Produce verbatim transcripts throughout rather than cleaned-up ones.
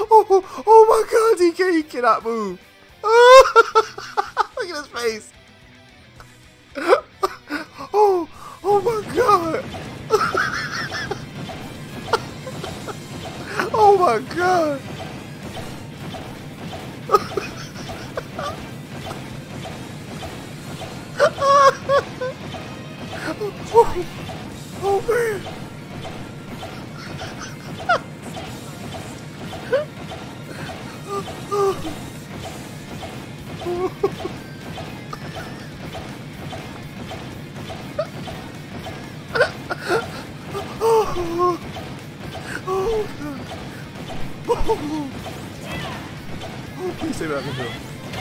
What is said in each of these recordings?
Oh, oh my God, D K, he cannot move. Oh, look at his face. Oh, oh my God. Oh my God. Oh, oh man. Oh, oh, God. Oh, oh, please save it out of the hill.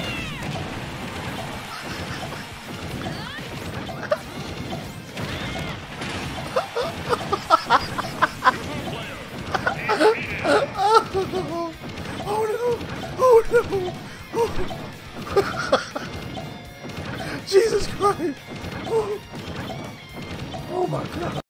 Oh, oh no! Oh no! Oh. Jesus Christ! Oh, oh my God!